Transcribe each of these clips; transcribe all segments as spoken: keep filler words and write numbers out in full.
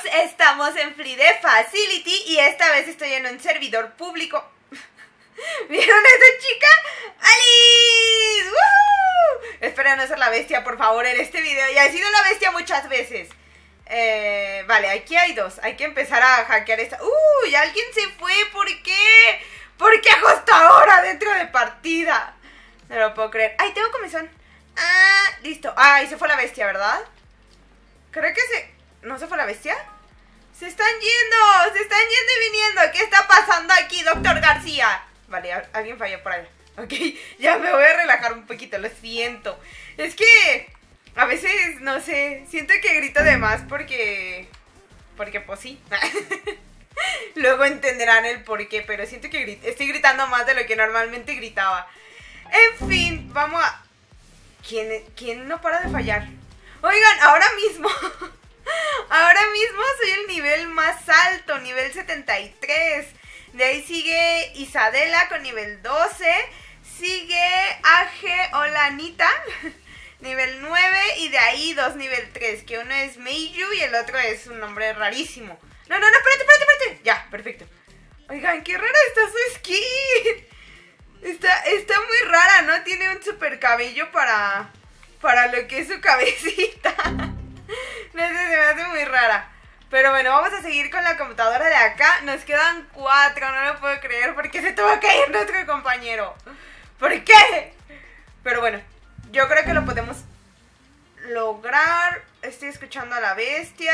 Roblox, estamos en Flee Facility y esta vez estoy en un servidor público. ¿Vieron a esa chica? ¡Alice! ¡Woohoo! Espero no ser la bestia, por favor, en este video. Ya he sido la bestia muchas veces. Eh, vale, aquí hay dos. Hay que empezar a hackear esta. ¡Uy! Alguien se fue. ¿Por qué? ¿Por qué justo ahora dentro de partida? No lo puedo creer. ¡Ay, tengo comezón! Ah, listo. ¡Ay, se fue la bestia!, ¿verdad? Creo que se... ¿No se fue la bestia? ¡Se están yendo! ¡Se están yendo y viniendo! ¿Qué está pasando aquí, doctor García? Vale, alguien falló por allá. Ok, ya me voy a relajar un poquito, lo siento. Es que a veces, no sé, siento que grito de más porque... Porque pues sí. Luego entenderán el porqué, pero siento que grit... estoy gritando más de lo que normalmente gritaba. En fin, vamos a... ¿Quién, ¿Quién no para de fallar? Oigan, ahora mismo... Ahora mismo soy el nivel más alto, nivel setenta y tres. De ahí sigue Isadela con nivel doce. Sigue Aje Olanita, nivel nueve. Y de ahí dos nivel tres, que uno es Meiju y el otro es un nombre rarísimo. No, no, no, espérate, espérate, espérate. Ya, perfecto. Oigan, qué rara está su skin. Está, está muy rara, ¿no? Tiene un super cabello para, para lo que es su cabecita. No sé, se me hace muy rara. Pero bueno, vamos a seguir con la computadora de acá. Nos quedan cuatro, no lo puedo creer, porque se tuvo que ir nuestro compañero. ¿Por qué? Pero bueno, yo creo que lo podemos lograr. Estoy escuchando a la bestia,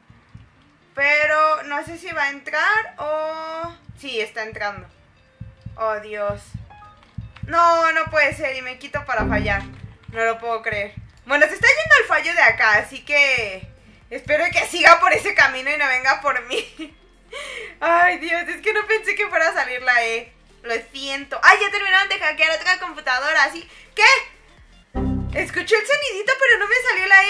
pero no sé si va a entrar o... Sí, está entrando. Oh, Dios. No, no puede ser, y me quito para fallar. No lo puedo creer. Bueno, se está yendo el fallo de acá, así que espero que siga por ese camino y no venga por mí. Ay, Dios, es que no pensé que fuera a salir la E. Lo siento. Ay, ya terminaron de hackear otra computadora, así. ¿Qué? Escuché el sonidito, pero no me salió la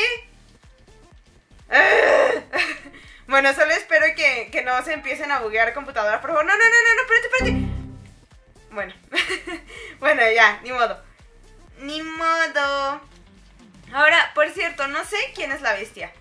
E. Bueno, solo espero que, que no se empiecen a buguear computadoras, por favor. No, no, no, no, no, espérate, espérate. Bueno. Bueno, ya, ni modo. Ni modo. Ahora, por cierto, no sé quién es la bestia.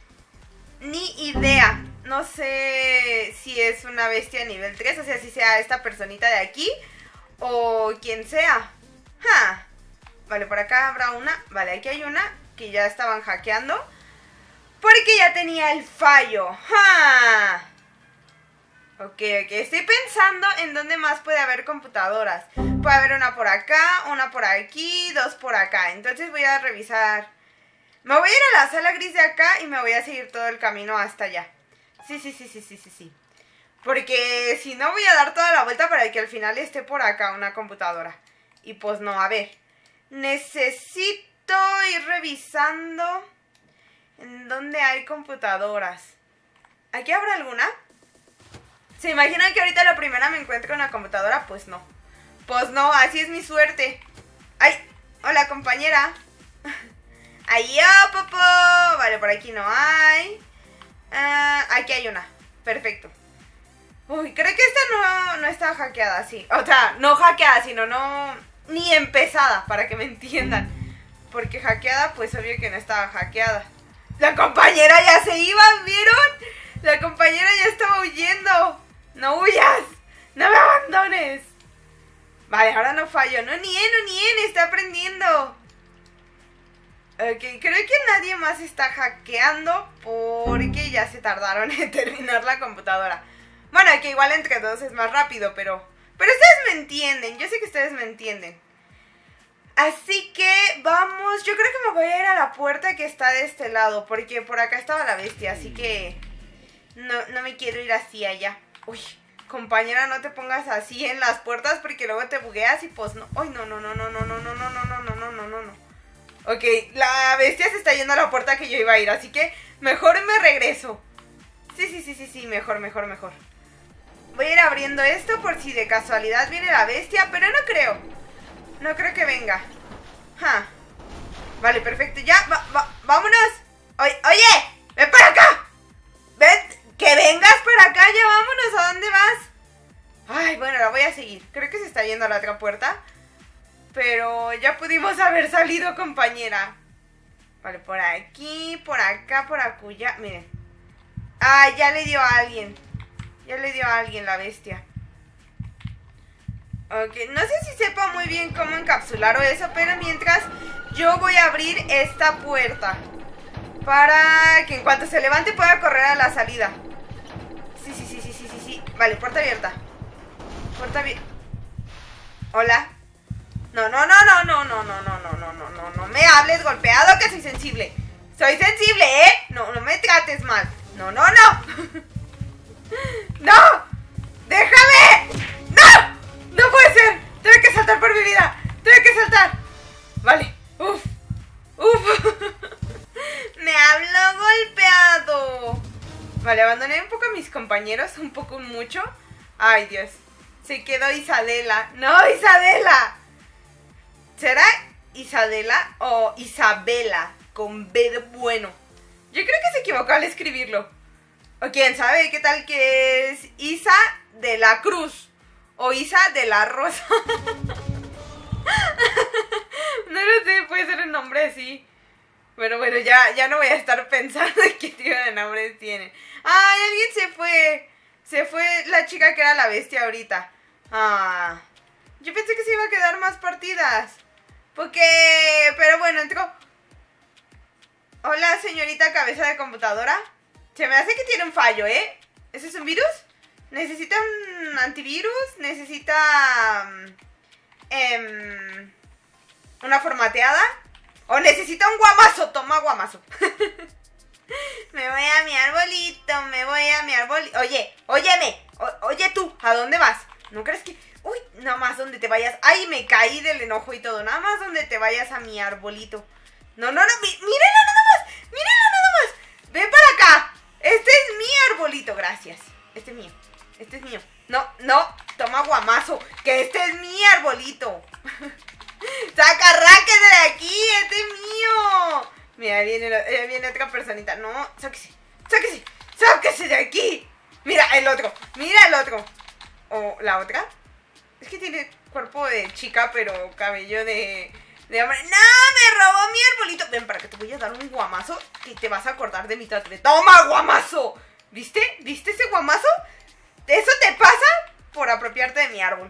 Ni idea. No sé si es una bestia nivel tres, o sea, si sea esta personita de aquí o quien sea. Ja. Vale, por acá habrá una. Vale, aquí hay una que ya estaban hackeando porque ya tenía el fallo. Ja. Ok, ok. Estoy pensando en dónde más puede haber computadoras. Puede haber una por acá, una por aquí, dos por acá. Entonces voy a revisar. Me voy a ir a la sala gris de acá y me voy a seguir todo el camino hasta allá. Sí, sí, sí, sí, sí, sí, sí. Porque si no voy a dar toda la vuelta para que al final esté por acá una computadora. Y pues no, a ver. Necesito ir revisando en dónde hay computadoras. ¿Aquí habrá alguna? ¿Se imaginan que ahorita la primera me encuentro una computadora? Pues no. Pues no, así es mi suerte. ¡Ay! Hola, compañera. ¡Ay, oh, popo! Vale, por aquí no hay. Uh, aquí hay una. Perfecto. Uy, creo que esta no, no está hackeada, sí. O sea, no hackeada, sino no... Ni empezada, para que me entiendan. Porque hackeada, pues obvio que no estaba hackeada. La compañera ya se iba, ¿vieron? La compañera ya estaba huyendo. ¡No huyas! ¡No me abandones! Vale, ahora no fallo. No, ni en, no, ni en, está aprendiendo. Ok, creo que nadie más está hackeando porque ya se tardaron en terminar la computadora. Bueno, que igual entre dos es más rápido, pero... Pero ustedes me entienden, yo sé que ustedes me entienden. Así que vamos, yo creo que me voy a ir a la puerta que está de este lado, porque por acá estaba la bestia, así que... No, no me quiero ir así allá. Uy, compañera, no te pongas así en las puertas porque luego te bugueas y pues no. Ay, no, no, no, no, no, no, no, no, no, no, no, no, no, no, no. Ok, la bestia se está yendo a la puerta que yo iba a ir, así que mejor me regreso. Sí, sí, sí, sí, sí, mejor, mejor, mejor. Voy a ir abriendo esto por si de casualidad viene la bestia, pero no creo. No creo que venga. Ja. Vale, perfecto, ya, va, va, vámonos. Oye, oye, ven para acá. Ven, que vengas para acá, ya vámonos, ¿a dónde vas? Ay, bueno, la voy a seguir. Creo que se está yendo a la otra puerta. Pero ya pudimos haber salido, compañera. Vale, por aquí, por acá, por acuya. Miren. Ah, ya le dio a alguien. Ya le dio a alguien la bestia. Ok, no sé si sepa muy bien cómo encapsular o eso, pero mientras yo voy a abrir esta puerta para que en cuanto se levante pueda correr a la salida. Sí, sí, sí, sí, sí, sí, sí. Vale, puerta abierta. Puerta abierta. Hola. No, no, no, no, no, no, no, no, no, no, no, no, no me hables golpeado que soy sensible. Soy sensible, ¿eh? No, no me trates mal. No, no, no. ¡No! ¡Déjame! ¡No! ¡No puede ser! Tengo que saltar por mi vida. Tengo que saltar. Vale. Uf. Uf. Me habló golpeado. Vale, abandoné un poco a mis compañeros. Un poco mucho. Ay, Dios. Se quedó Isabela. ¡No, Isabela! ¿Será Isabela o Isabela? Con B de bueno. Yo creo que se equivocó al escribirlo. O quién sabe, qué tal que es Isa de la Cruz. O Isa de la Rosa. No lo sé, puede ser un nombre así. Pero bueno, ya, ya no voy a estar pensando en qué tipo de nombres tienen. ¡Ay, alguien se fue! Se fue la chica que era la bestia ahorita. Ah, yo pensé que se iba a quedar más partidas. Porque... Pero bueno, entró. Hola, señorita cabeza de computadora. Se me hace que tiene un fallo, ¿eh? ¿Ese es un virus? ¿Necesita un antivirus? ¿Necesita... Eh, una formateada? ¿O necesita un guamazo? Toma guamazo. Me voy a mi arbolito, me voy a mi arbolito. Oye, óyeme, o, oye tú, ¿a dónde vas? ¿No crees que...? Uy, nada más donde te vayas. Ay, me caí del enojo y todo. Nada más donde te vayas a mi arbolito. No, no, no, mí, mírenla nada más. Mírenla nada más. Ven para acá. Este es mi arbolito, gracias. Este es mío, este es mío. No, no, toma guamazo. Que este es mi arbolito. Saca, ráquete de aquí, este es mío. Mira, viene, eh, viene otra personita. No, sáquese, sáquese, sáquese de aquí. Mira el otro, mira el otro. O la otra. Es que tiene cuerpo de chica, pero cabello de, de hombre. ¡No! ¡Me robó mi arbolito! Ven, para que te voy a dar un guamazo que te vas a acordar de mi tatuaje. ¡Toma, guamazo! ¿Viste? ¿Viste ese guamazo? Eso te pasa por apropiarte de mi árbol.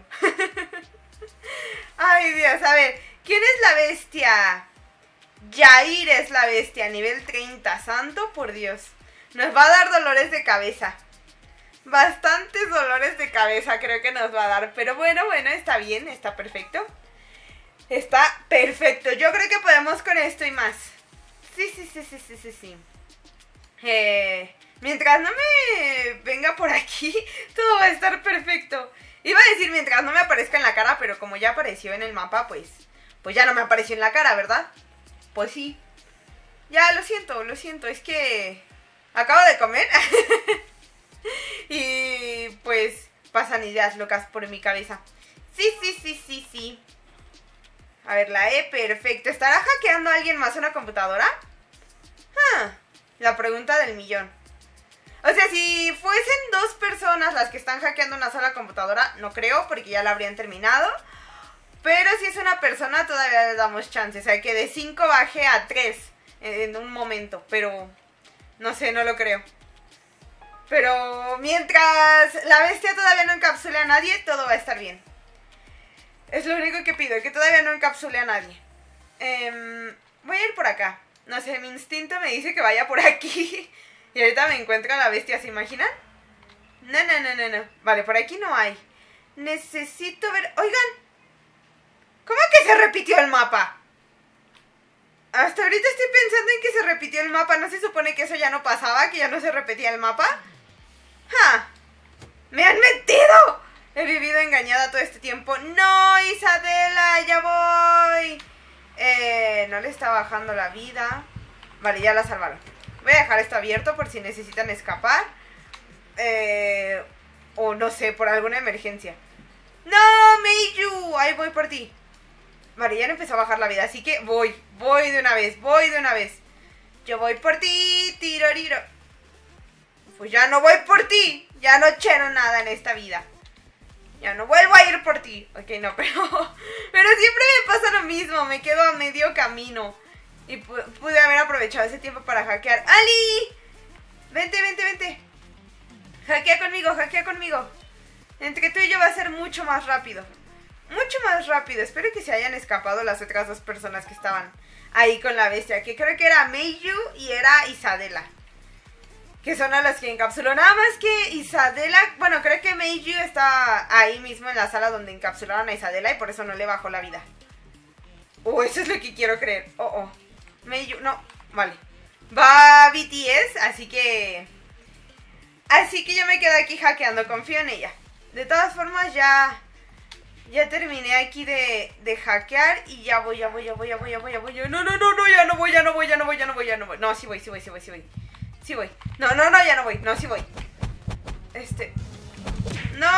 Ay, Dios, a ver. ¿Quién es la bestia? Yair es la bestia, nivel treinta. Santo por Dios. Nos va a dar dolores de cabeza. Bastantes dolores de cabeza creo que nos va a dar. Pero bueno, bueno, está bien, está perfecto. Está perfecto. Yo creo que podemos con esto y más. Sí, sí, sí, sí, sí, sí, sí. Eh, mientras no me venga por aquí, todo va a estar perfecto. Iba a decir mientras no me aparezca en la cara, pero como ya apareció en el mapa, pues, pues ya no me apareció en la cara, ¿verdad? Pues sí. Ya, lo siento, lo siento. Es que acabo de comer. Y pues pasan ideas locas por mi cabeza. Sí, sí, sí, sí, sí. A ver, la E, perfecto. ¿Estará hackeando a alguien más una computadora? Ah, la pregunta del millón. O sea, si fuesen dos personas las que están hackeando una sola computadora, no creo, porque ya la habrían terminado. Pero si es una persona, todavía le damos chance. O sea, que de cinco baje a tres en un momento. Pero no sé, no lo creo. Pero mientras la bestia todavía no encapsule a nadie, todo va a estar bien. Es lo único que pido, que todavía no encapsule a nadie. Eh, voy a ir por acá. No sé, mi instinto me dice que vaya por aquí. Y ahorita me encuentro a la bestia, ¿se imaginan? No, no, no, no, no. Vale, por aquí no hay. Necesito ver... Oigan, ¿cómo que se repitió el mapa? Hasta ahorita estoy pensando en que se repitió el mapa. ¿No se supone que eso ya no pasaba? ¿Que ya no se repetía el mapa? ¡Ja! ¡Me han mentido! He vivido engañada todo este tiempo. ¡No, Isabela! ¡Ya voy! Eh, no le está bajando la vida. Vale, ya la salvaron. Voy a dejar esto abierto por si necesitan escapar. Eh, o no sé, por alguna emergencia. ¡No, Meiju! Ahí voy por ti. Vale, ya no empezó a bajar la vida, así que voy. Voy de una vez, voy de una vez. Yo voy por ti, tiroriro. Pues ya no voy por ti. Ya no quiero nada en esta vida. Ya no vuelvo a ir por ti. Ok, no, pero... Pero siempre me pasa lo mismo. Me quedo a medio camino. Y pude haber aprovechado ese tiempo para hackear. ¡Ali! Vente, vente, vente. Hackea conmigo, hackea conmigo. Entre tú y yo va a ser mucho más rápido. Mucho más rápido. Espero que se hayan escapado las otras dos personas que estaban ahí con la bestia. Que creo que era Meiju y era Isadela. Que son a las que encapsuló. Nada más que Isadela... Bueno, creo que Meiju está ahí mismo en la sala donde encapsularon a Isadela. Y por eso no le bajó la vida. Oh, eso es lo que quiero creer. Oh, oh. Meiju... No, vale. Va B T S, así que... Así que yo me quedo aquí hackeando. Confío en ella. De todas formas ya... Ya terminé aquí de, de hackear y ya voy, ya voy, ya voy, ya voy, ya voy, ya voy. No, no, no, no, ya no voy, ya no voy, ya no voy, ya no voy, ya no voy. No, sí voy, sí voy, sí voy, sí voy. Sí voy. No, no, no, ya no voy. No, sí voy. Este. No.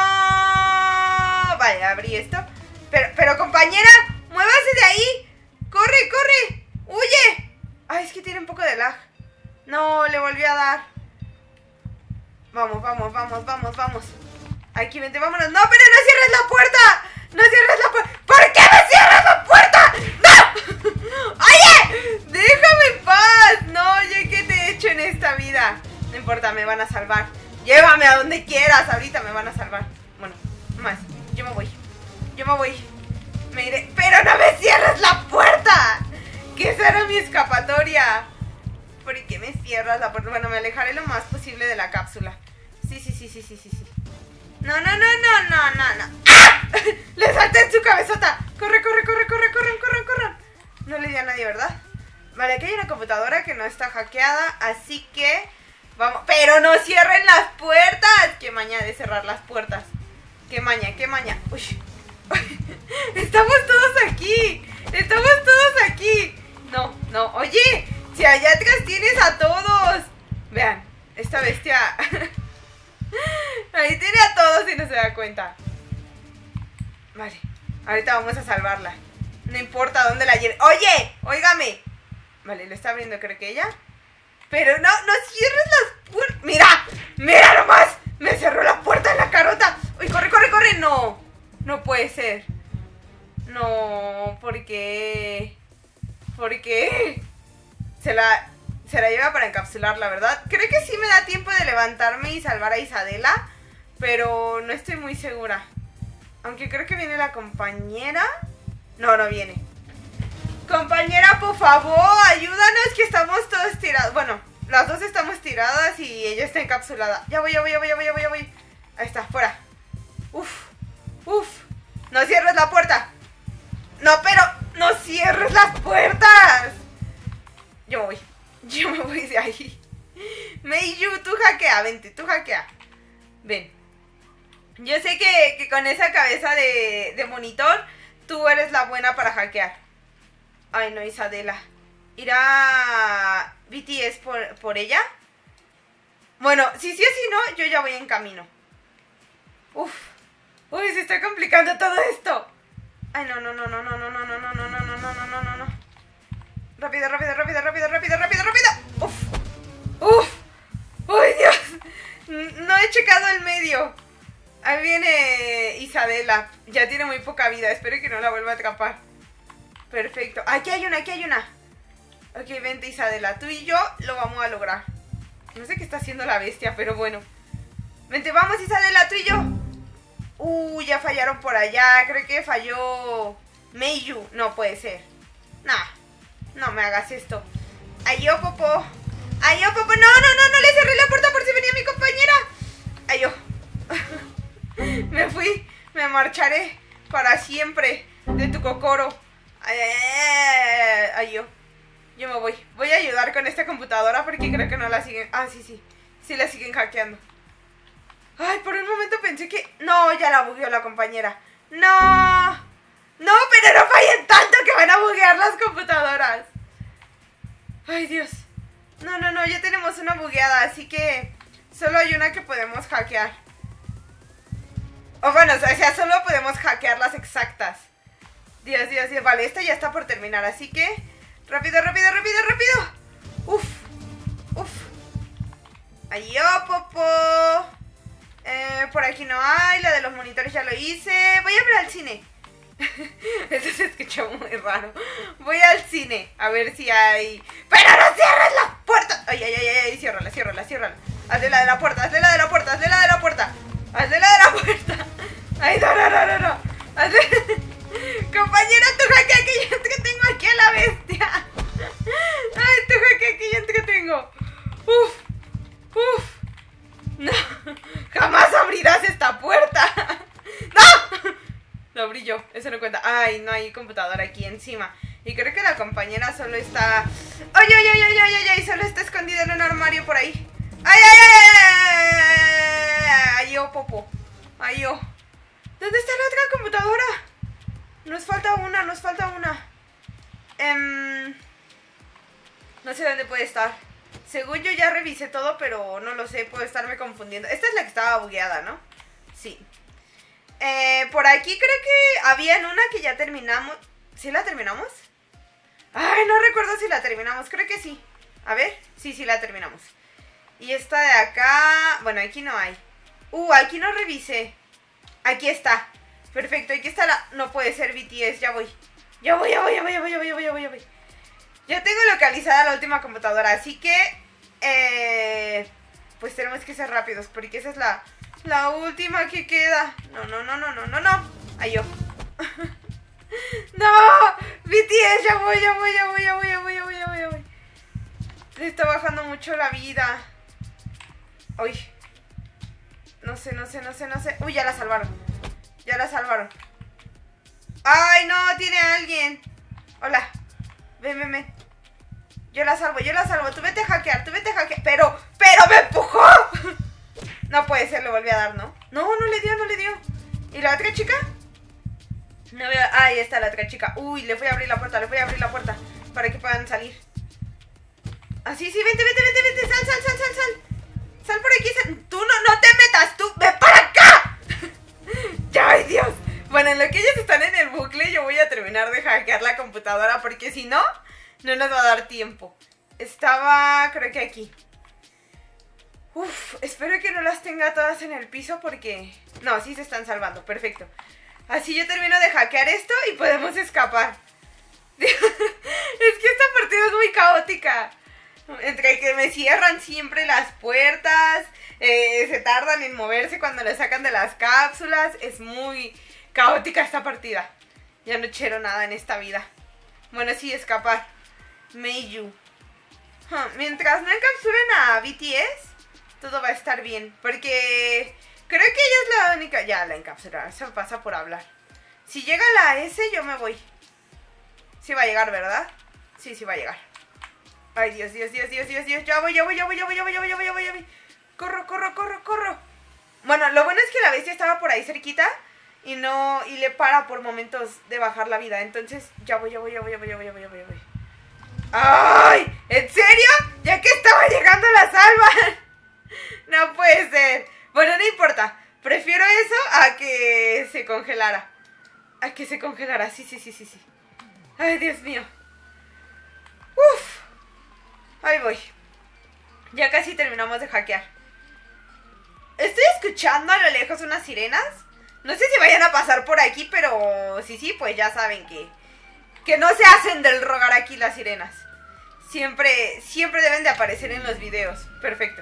Vale, abrí esto. Pero, pero compañera, muévase de ahí. Corre, corre. Huye. Ay, es que tiene un poco de lag. No, le volví a dar. Vamos, vamos, vamos, vamos, vamos. Aquí, vente, vámonos. No, pero no cierres la puerta. No cierres la puerta. ¿Por qué me cierras la puerta? ¡No! ¡Oye! Déjame en paz. No, oye, ¿qué te he hecho en esta vida? No importa, me van a salvar. Llévame a donde quieras. Ahorita me van a salvar. Bueno, más. Yo me voy. Yo me voy. Me iré. ¡Pero no me cierres la puerta! Que esa era mi escapatoria. ¿Por qué me cierras la puerta? Bueno, me alejaré lo más posible de la cápsula. Sí, sí, sí, sí, sí, sí, sí. No, no, no, no, no, no, no. ¡Ah! Le salté en su cabezota. Corre, corre, corre, corre, corran, corran, corran. No le di a nadie, ¿verdad? Vale, aquí hay una computadora que no está hackeada, así que vamos. ¡Pero no cierren las puertas! ¡Qué maña de cerrar las puertas! ¡Qué maña, qué maña! ¡Uy! ¡Estamos todos aquí! ¡Estamos todos aquí! No, no, oye, si allá atrás tienes a todos. Vean, esta bestia... Ahí tiene a todos y no se da cuenta. Vale, ahorita vamos a salvarla. No importa dónde la lleve. ¡Oye! ¡Óigame! Vale, lo está abriendo creo que ella. Pero no, no cierres las puertas. ¡Mira! ¡Mira nomás! Me cerró la puerta en la carota. ¡Uy, corre, corre, corre! ¡No! No puede ser. No, ¿por qué? ¿Por qué? Se la... Se la lleva para encapsular, la verdad. Creo que sí me da tiempo de levantarme y salvar a Isadela, pero no estoy muy segura. Aunque creo que viene la compañera. No, no viene. Compañera, por favor, ayúdanos que estamos todos tirados. Bueno, las dos estamos tiradas y ella está encapsulada. Ya voy, ya voy, ya voy, ya voy, ya voy, ya voy. Ahí está, fuera. Uf, uf. No cierres la puerta. No, pero no cierres las puertas. Yo me voy. Yo me voy de ahí. Meiju, tú hackea, vente, tú hackea. Ven. Yo sé que, que con esa cabeza de, de monitor, tú eres la buena para hackear. Ay, no, Isadela. ¿Irá B T S por, por ella? Bueno, si sí o si no, yo ya voy en camino. Uf. Uy, se está complicando todo esto. Ay, no, no, no, no, no, no, no, no, no, no, no, no, no, no, no, no. Rápido, rápido, rápido, rápido, rápido, rápido, rápido. Uf. Uf. Uy, Dios. No he checado el medio. Ahí viene Isadela. Ya tiene muy poca vida. Espero que no la vuelva a atrapar. Perfecto. Aquí hay una, aquí hay una. Ok, vente Isadela. Tú y yo lo vamos a lograr. No sé qué está haciendo la bestia, pero bueno. Vente, vamos Isadela, tú y yo. Uh, ya fallaron por allá. Creo que falló Meiju. No puede ser. Nah. No me hagas esto. Ay, yo, Popo. Ay, yo, Popo. No, no, no, no le cerré la puerta por si venía mi compañera. Ay, yo. Me fui. Me marcharé para siempre de tu cocoro. Ay, ay, ay, ay, ay, yo. Yo me voy. Voy a ayudar con esta computadora porque creo que no la siguen. Ah, sí, sí. Sí la siguen hackeando. Ay, por un momento pensé que... No, ya la bugueó la compañera. No. No, pero no fallen tanto que van a buguear las computadoras. Ay, Dios. No, no, no, ya tenemos una bugueada, así que solo hay una que podemos hackear. O bueno, o sea, solo podemos hackear las exactas. Dios, Dios, Dios. Vale, esta ya está por terminar, así que... Rápido, rápido, rápido, rápido. Uf, uf. Ay, yo, Popo. Eh, por aquí no hay, la de los monitores ya lo hice. Voy a ver al cine. Eso se escuchó muy raro. Voy al cine a ver si hay... ¡Pero no cierres la puerta! Ay, ay, ay, ay, ciérrala, ciérrala, ciérrala. Hazle la de la puerta, hazle la de la puerta, hazle la de hay, no hay computadora aquí encima. Y creo que la compañera solo está... ¡Ay, ay, ay, ay, ay, ay! ay solo está escondida en un armario por ahí. ¡Ay, ay, ay, ay! ¡Ay, ay, yo, popo! ¡Ay, yo! ¿Dónde está la otra computadora? Nos falta una, nos falta una. Um, no sé dónde puede estar. Según yo ya revisé todo, pero no lo sé, puedo estarme confundiendo. Esta es la que estaba bugueada, ¿no? Sí. Eh, por aquí creo que había en una que ya terminamos. ¿Sí la terminamos? Ay, no recuerdo si la terminamos, creo que sí. A ver, sí, sí la terminamos. Y esta de acá, bueno, aquí no hay. Uh, aquí no revisé. Aquí está. Perfecto, aquí está la... No puede ser B T S, ya voy. Ya voy, ya voy, ya voy, ya voy, ya voy, ya voy, ya voy, ya voy. Ya tengo localizada la última computadora, así que... Eh, pues tenemos que ser rápidos, porque esa es la... La última que queda. No, no, no, no, no, no, no. Ay, yo. No, B T S, ya voy, ya voy, ya voy, ya voy, ya voy, ya voy, ya voy, ya voy. Le está bajando mucho la vida. Uy. No sé, no sé, no sé, no sé. Uy, ya la salvaron. Ya la salvaron. Ay, no, tiene a alguien. Hola. Ven, ven, ven. Yo la salvo, yo la salvo. Tú vete a hackear, tú vete a hackear. Pero, pero me empujó. No puede ser, le volví a dar, ¿no? No, no le dio, no le dio. ¿Y la otra chica? No veo. Ah, ahí está la otra chica. Uy, le voy a abrir la puerta, le voy a abrir la puerta para que puedan salir. Así, sí, sí, vente, vente, vente, vente. Sal, sal, sal, sal, sal. Sal por aquí, sal. Tú no, no te metas, tú. ¡Ven para acá! Ya, ay, Dios. Bueno, en lo que ellos están en el bucle, yo voy a terminar de hackear la computadora, porque si no, no nos va a dar tiempo. Estaba, creo que aquí. Uf, espero que no las tenga todas en el piso porque... No, sí se están salvando, perfecto. Así yo termino de hackear esto y podemos escapar. Es que esta partida es muy caótica. Entre que me cierran siempre las puertas, eh, se tardan en moverse cuando le sacan de las cápsulas. Es muy caótica esta partida. Ya no quiero nada en esta vida. Bueno, sí, escapar. Meiyu. Huh, mientras no encapsulen a B T S, todo va a estar bien. Porque creo que ella es la única... Ya, la encapsularon. Eso pasa por hablar. Si llega la S, yo me voy. Sí va a llegar, ¿verdad? Sí, sí va a llegar. Ay, Dios, Dios, Dios, Dios, Dios, Dios. Ya voy, ya voy, ya voy, ya voy, ya voy, ya voy, ya voy, ya voy, ya voy. Corro, corro, corro, corro. Bueno, lo bueno es que la bestia estaba por ahí cerquita y no... Y le para por momentos de bajar la vida. Entonces, ya voy, ya voy, ya voy, ya voy, ya voy, ya voy, ya voy, ya voy. ¡Ay! ¿En serio? Ya que estaba llegando la salva. No puede ser. Bueno, no importa. Prefiero eso a que se congelara. A que se congelara. Sí, sí, sí, sí, sí. Ay, Dios mío. Uf. Ahí voy. Ya casi terminamos de hackear. Estoy escuchando a lo lejos unas sirenas. No sé si vayan a pasar por aquí, pero sí, sí, pues ya saben que... Que no se hacen del rogar aquí las sirenas. Siempre, siempre deben de aparecer en los videos. Perfecto.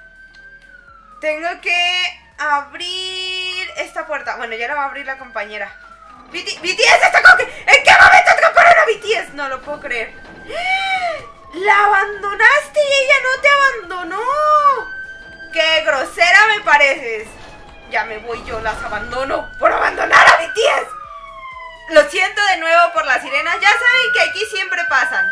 Tengo que abrir esta puerta. Bueno, ya la va a abrir la compañera. B T S está con... ¿En qué momento atraparon a B T S? No lo puedo creer. ¡La abandonaste y ella no te abandonó! ¡Qué grosera me pareces! Ya me voy, yo las abandono por abandonar a B T S. Lo siento de nuevo por las sirenas. Ya saben que aquí siempre pasan.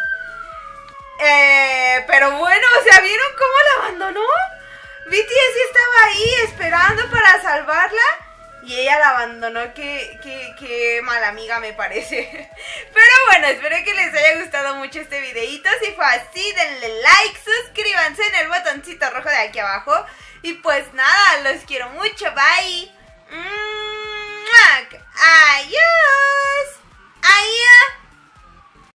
Eh, pero bueno, o sea, ¿vieron cómo la abandonó? B T S estaba ahí esperando para salvarla y ella la abandonó. Qué, qué, qué mala amiga me parece. Pero bueno, espero que les haya gustado mucho este videito. Si fue así, denle like, suscríbanse en el botoncito rojo de aquí abajo. Y pues nada, los quiero mucho. Bye. Adiós. Adiós.